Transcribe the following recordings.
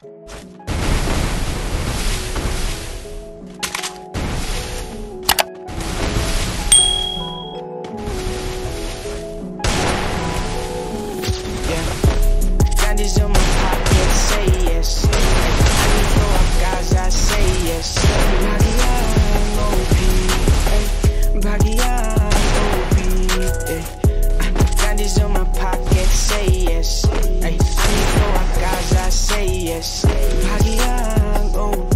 Candies in my pocket, say yes. I need to up guys, I say yes. Bagian OP, Bagian OP. Candies in my pocket, say yes. I need to up guys, I say yes. Bagian OP,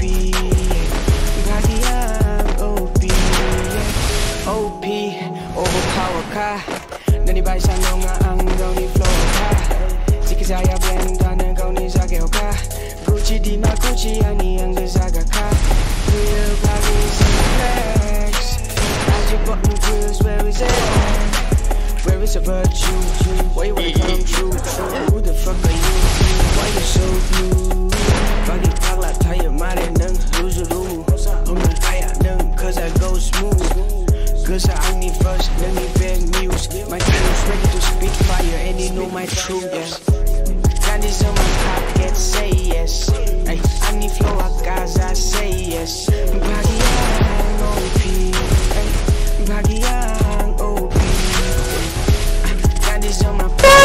Bagian OP. OP, overpower ka. Nanibay sa nga ang gawni flow ka. Sikizaya blend ang gawni sa ka. Gucci di ma Gucci ani ang zaga ka. Real bodies and flex. As your button grills, where is it? Where is the virtue? Why you wanna come true? Who the fuck are you? Why you so blue? Bagi pagla tayo mare nang luzuru. Haya nang cause I go smooth. Cause I need first, let me beg news. My team's ready to spit fire and they know my truth, yeah. Candies in my pocket, say yes. Ay, I need flow up guys, I say yes. Bagian OP, ay, Bagian OP. Candies in my pocket,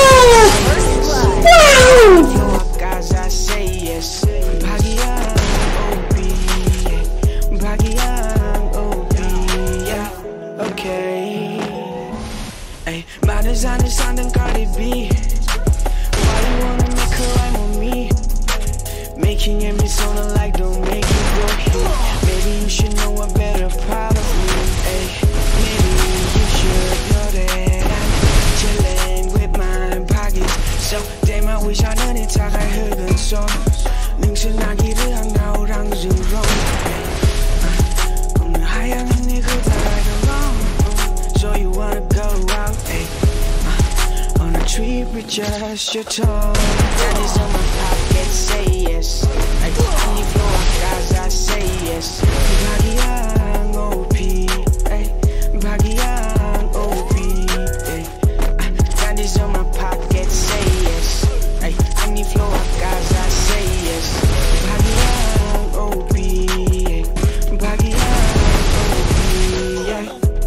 flow up guys, I say yes. Bagian OP, Bagian OP, yeah. Okay, ay, matters on the sound and Cardi B. Why you wanna make her rhyme on me? Making every song like don't make you go here. Maybe you should know a better part of me. Ay, maybe you should know that I'm chilling with my pockets. So damn, I wish I didn't talk. I heard the song. Links and I get it, I'm now wrong, wrong. Higher than niggas that right along. So you wanna go out, ay, on a trip with just your tongue. Candies in my pocket, say yes. I need flow up guys, I say yes. Bagian OP, ay, Bagian OP, ay. Candies in my pocket, say yes. Ay, I need flow up guys, I say yes. Bagian OP, ay, Bagian OP, yeah.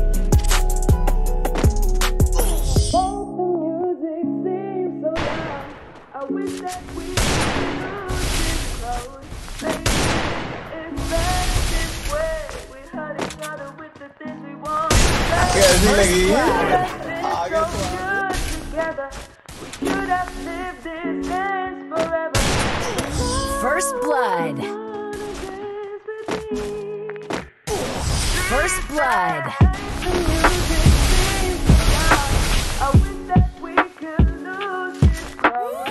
I wish that we could lose this close. Maybe it's better this way. We hurt each other with the things we want to say. We have been so good together. We could have lived this dance forever. First blood. First blood. The music seems so loud. I wish that we could lose this close.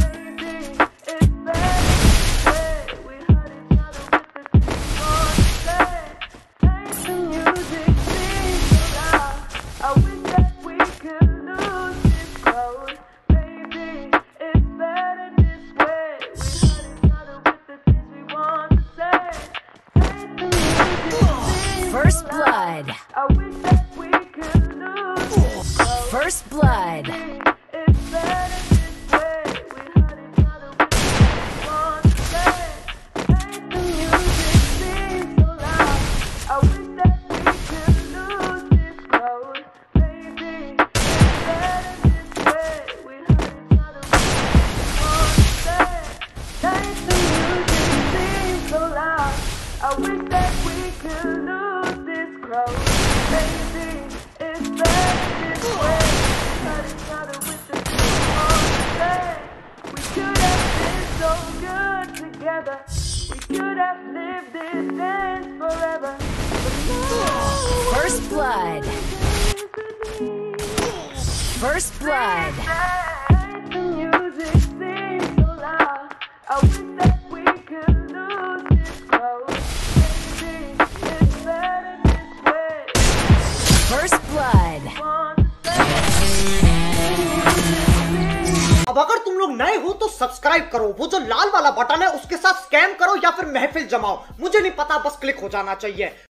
First blood. I wish that we could lose this close. First blood. It's better this way. We hurt each other with the things we want to say. Make the music seem so loud. I wish that we could lose this close. Maybe it's better this way. We hurt each other with the things we want to say. Make the music seem so loud. I wish that we could lose this close. Maybe it's better this way. We hurt each other with the things we want to say. We could have been so good together. We could have lived this dance forever. But now, First blood. First blood. make the music seem so loud. I wish that we could lose this close. Maybe it's better this way. First blood. Want to say. अब अगर तुम लोग नए हो तो subscribe करो, वो जो लाल वाला बटन है उसके साथ स्कैम करो या फिर महफिल जमाओ, मुझे नहीं पता, बस क्लिक हो जाना चाहिए।